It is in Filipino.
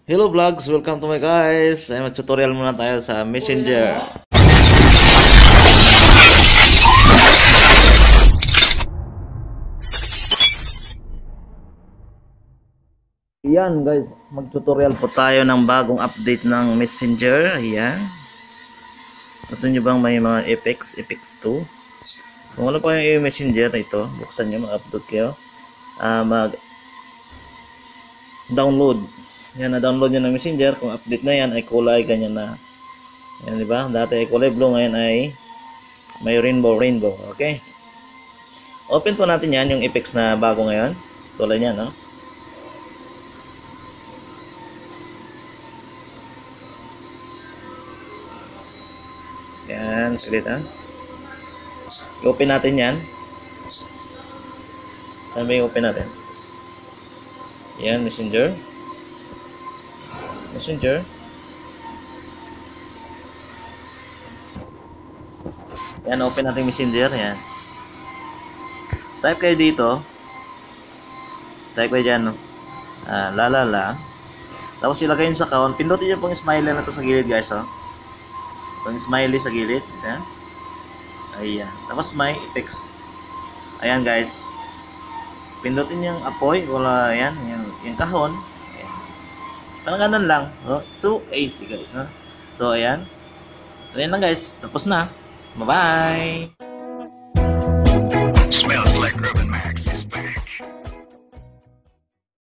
Hello vlogs, welcome to my guys. Ay, tutorial muna tayo sa Messenger. Yan guys, mag-tutorial po tayo ng bagong update ng Messenger. Ayan. Gusto nyo bang may mga effects 2? Kung wala pa yung Messenger na ito, buksan nyo, mag-upload kayo. Mag-download. Yan, na-download nyo ng Messenger. Kung update na yan, ay kulay ganyan na. Yan, diba? Dati ay kulay blue, ngayon ay may rainbow. Okay? Open po natin yan, yung effects na bago ngayon. Tulad yan, no? Yan, saglit ha. I-open natin yan. Saan ba i-open natin? Yan, Messenger. Yan, open natin Messenger. Yan. Type kayo dito. Type kayo dyan, no? La. Tapos ilagay nyo sa account. Pindutin nyo pong smiley na to sa gilid, guys, oh. Itong smiley sa gilid. Ayan. Ayan. Tapos may effects. Ayan guys. Pindutin yung apoy. Wala yan. Yung kahon. Ayan. Parang ganun lang. So, easy guys. So, ayan. Ayan lang guys. Tapos na. Bye-bye. Smells like Urban Max.